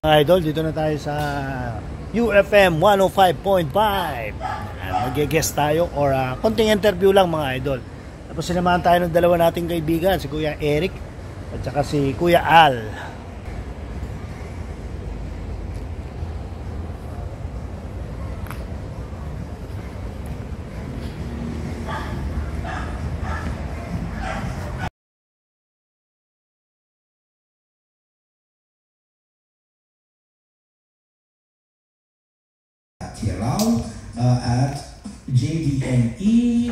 Mga idol, dito na tayo sa UFM 105.5. Mag-guest tayo or konting interview lang mga idol. Tapos sinamahan tayo ng dalawa nating kaibigan, si Kuya Eric at saka si Kuya Al. At JDNE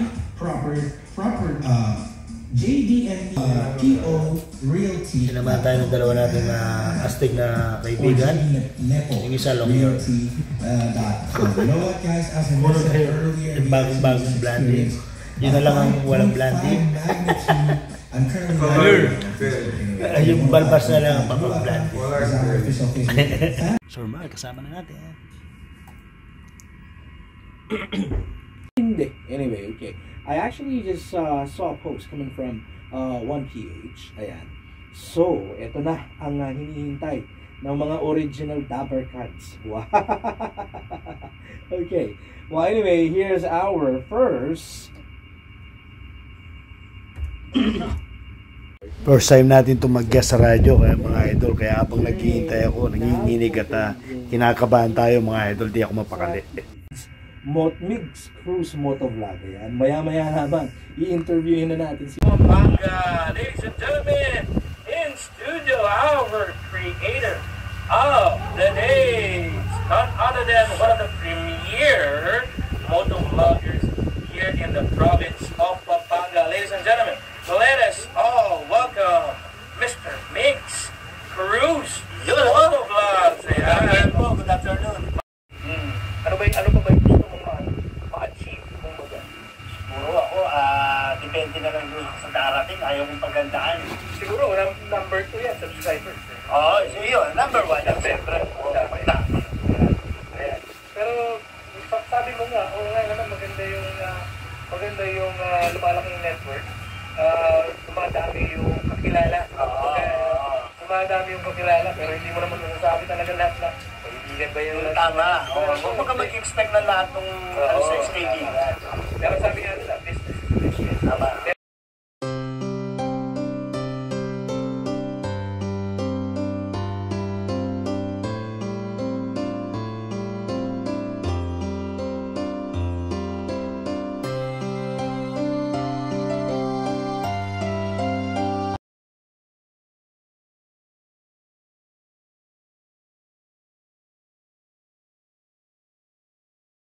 JDNE PO Realty. Sinamahan tayo ng dalawa nating astig na kaibigan. Yung isa long hair. You know what guys, as I mentioned earlier, bagong blondie. Yun na lang ang walang blondie. I'm currently yung balbas na lang ang pag-blondie. So Mark, kasama na natin. Anyway, okay. I actually just saw a post coming from 1PH. Ayan. So, eto na ang hinihintay ng mga original Dabber cards. Wow. Okay. Well, anyway, here's our first. First time natin itong mag-guest sa radyo kaya mga idol. Kaya habang naghihintay ako, nanginginig at kinakabahan tayo mga idol. Di ako mapakali. Mig's Cruise Motovlog. Ayan. Maya-maya naman, i-interviewin na natin si Pampanga. Ladies and gentlemen, in studio, our creator of the day, none other than one of the premier motovloggers here in the province of Pampanga. Ladies and gentlemen, let us all welcome Mr. Mig's Cruise Motovlog. Ayan po, good afternoon. Ano ba yung gusto mo ma-achieve? Siguro ako, depende na lang sa darating. Ayaw kong pagandaan. Siguro, number 2 yan, subscribers. Oo, yun. Number 1. Siyempre. Pero, sabi mo nga, naman maganda yung lumalaking network. Dumadami yung kakilala. Dumadami yung kakilala, pero hindi mo naman masasabi talaga lahat na. Kaibigan ba yun? Tama. Huwag ka mag-expect na lahat ng sa kaibigan. Pero sabi nga nila, business is business. Tama.